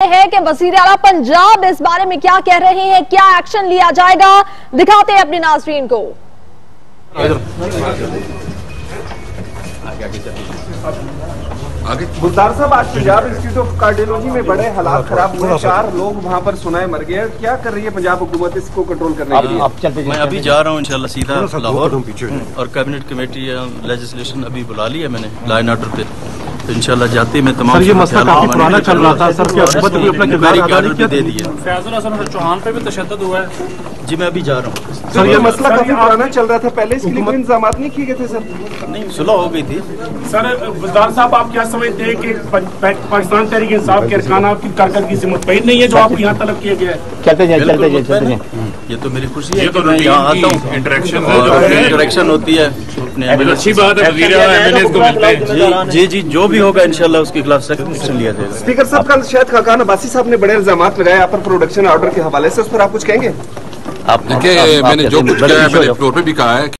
ہیں کہ وزیر اعلیٰ پنجاب اس بارے میں کیا کہہ رہے ہیں, کیا ایکشن لیا جائے گا, دکھاتے ہیں اپنے ناظرین کو. گلزار صاحب, آج پنجاب انسٹیٹیوٹ آف کارڈیولوجی میں بڑے حالات خراب ہوئے, 4 لوگ وہاں پر سنائے مر گئے. کیا کر رہی ہے پنجاب حکومت اس کو کنٹرول کرنے کے لیے؟ میں ابھی جا رہا ہوں انشاءاللہ سیدھا لاہور, اور کیبنٹ کمیٹی لیجسلیشن ابھی بلا لی ہے میں نے لا اینڈ آرڈر پہ, تو انشاءاللہ جاتے میں تمام. سر یہ مسئلہ کافی پرانا چل رہا تھا سر, حکومت بھی اپنا کردار ادا نہیں دے دیا. فیاض الحسن چوہان پہ بھی تشدد ہوا ہے. جی میں ابھی جا رہا ہوں. سر یہ مسئلہ کافی پرانا چل رہا تھا, پہلے اس کے لیے کوئی انتظامات نہیں کیے گئے تھے سر؟ نہیں, صلح ہو گئی تھی. سر وزار صاحب, آپ کیا سمجھتے ہیں کہ پاکستان تحریک انصاف کے ارکان آپ کی کارکردگی سے مطمئن نہیں ہے جو آپ کو یہاں طلب کیا گیا ہے؟ چلتے جائیں. یہ تو میری خوشی ہے کہ میں یہاں آتا ہوں, انٹریکشن ہوتی ہے. اچھی بات ہے, وزیر اعلیٰ ایم این ایز کو ملتے ہیں. جی جو بھی ہوگا انشاءاللہ اس کے خلاف سخت ایکشن لیا جائے گا. اسپیکر صاحب, کل شاید خاقان عباسی صاحب نے بڑے الزامات لگائے آپ پر پروڈکشن آرڈر کے حوالے سے, اس پر آپ کچھ کہیں گے؟ دیکھیں, میں نے جو کچھ کیا ہے میں نے فلور پہ بھی کہا ہے